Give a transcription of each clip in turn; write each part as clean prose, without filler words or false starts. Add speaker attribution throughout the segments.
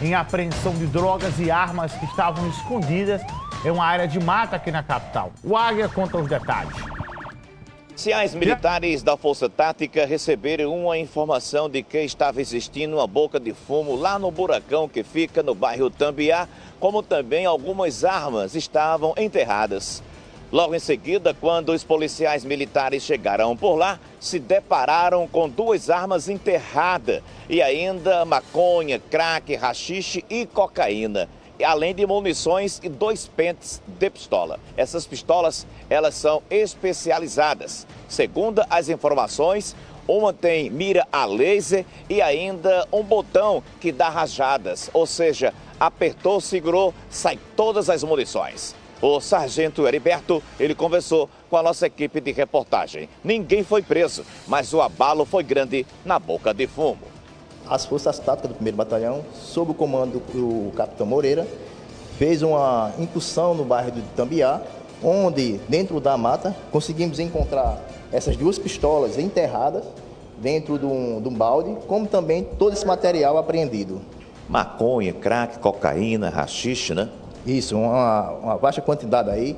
Speaker 1: em apreensão de drogas e armas que estavam escondidas em uma área de mata aqui na capital. O Águia conta os detalhes.
Speaker 2: Policiais militares da Força Tática receberam uma informação de que estava existindo uma boca de fumo lá no buracão que fica no bairro Tambiá, como também algumas armas estavam enterradas. Logo em seguida, quando os policiais militares chegaram por lá, se depararam com 2 armas enterradas e ainda maconha, crack, haxixe e cocaína, além de munições e 2 pentes de pistola. Essas pistolas, elas são especializadas. Segundo as informações, uma tem mira a laser e ainda um botão que dá rajadas, ou seja, apertou, segurou, sai todas as munições. O sargento Heriberto, ele conversou com a nossa equipe de reportagem. Ninguém foi preso, mas o abalo foi grande na boca de fumo.
Speaker 3: As Forças Táticas do 1º Batalhão, sob o comando do capitão Moreira, fez uma incursão no bairro de Tambiá, onde, dentro da mata, conseguimos encontrar essas 2 pistolas enterradas dentro de um balde, como também todo esse material apreendido.
Speaker 2: Maconha, crack, cocaína, haxixe, né?
Speaker 3: Isso, uma vasta quantidade aí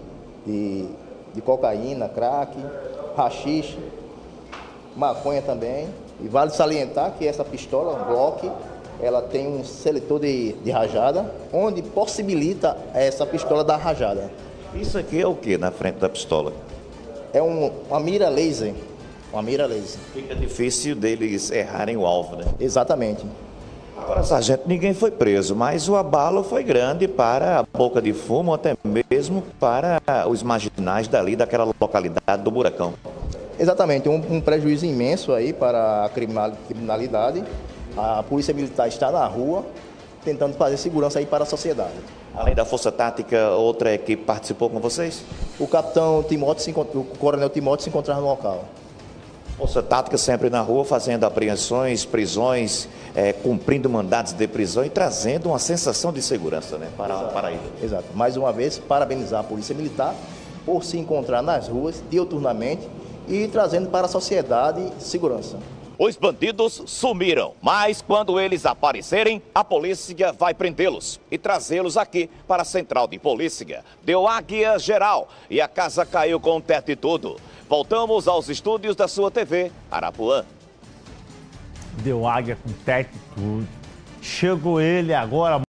Speaker 3: de cocaína, crack, haxixe, maconha também. E vale salientar que essa pistola, Glock, ela tem um seletor de rajada, onde possibilita essa pistola dar rajada.
Speaker 2: Isso aqui é o que na frente da pistola?
Speaker 3: É uma mira laser. Uma mira laser.
Speaker 2: Fica difícil deles errarem o alvo, né?
Speaker 3: Exatamente.
Speaker 2: Agora, sargento, ninguém foi preso, mas o abalo foi grande para a boca de fumo, até mesmo para os marginais dali daquela localidade do buracão.
Speaker 3: Exatamente, um prejuízo imenso aí para a criminalidade. A Polícia Militar está na rua, tentando fazer segurança aí para a sociedade.
Speaker 2: Além da Força Tática, outra equipe participou com vocês?
Speaker 3: O coronel Timóteo se encontrava no local.
Speaker 2: Força Tática sempre na rua, fazendo apreensões, prisões, cumprindo mandados de prisão e trazendo uma sensação de segurança, né, para a Paraíba.
Speaker 3: Exato. Mais uma vez, parabenizar a Polícia Militar por se encontrar nas ruas diuturnamente e trazendo para a sociedade segurança.
Speaker 2: Os bandidos sumiram, mas quando eles aparecerem, a polícia vai prendê-los e trazê-los aqui para a central de polícia. Deu águia geral e a casa caiu com teto e tudo. Voltamos aos estúdios da sua TV, Arapuã.
Speaker 1: Deu águia com teto e tudo. Chegou ele agora.